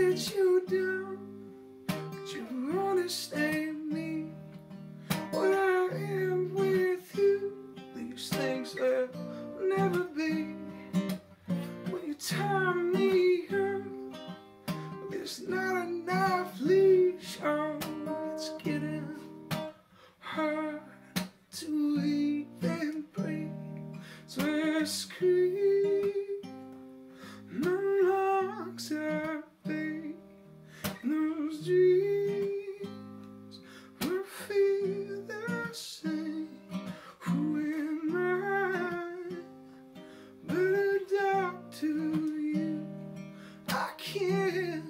let you down, but you understand me. When I am with you, these things will never be. When you tie me up, there's not enough leash on. It's getting hard to even breathe. So I scream, my lungs are big, and those dreams will feel the same. Who am I but a dog to you? I can't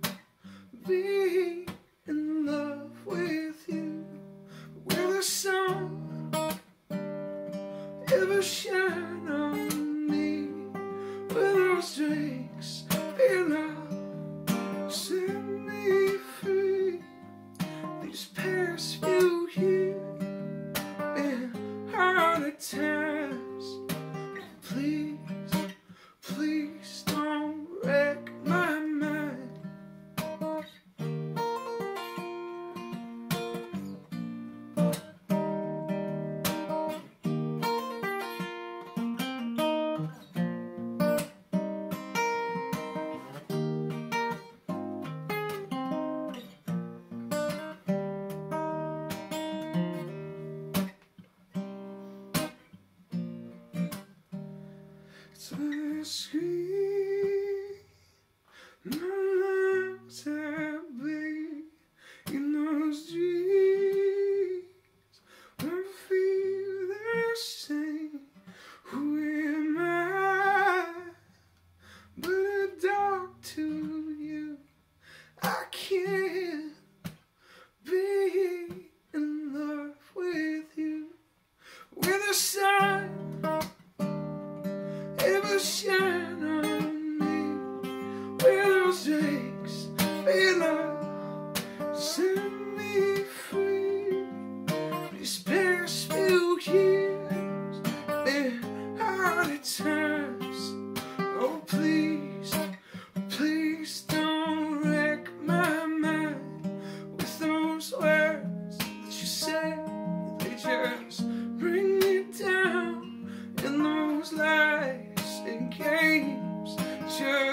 be in love with you. Will the sun ever shine on me? Will those drinks be enough? Set me free. These past few years been hard at times. Please, please don't wreck my mind. So I scream, my lungs are big, and those dreams won't feel the same. Who am I but a dog to you? I can't be in love with you. With the sun ever shine on me? Will those drinks be enough? Set me free. These past few years been hard at times. Oh please, please don't wreck my mind with those words that you say. They just bring me down, and those lies and games just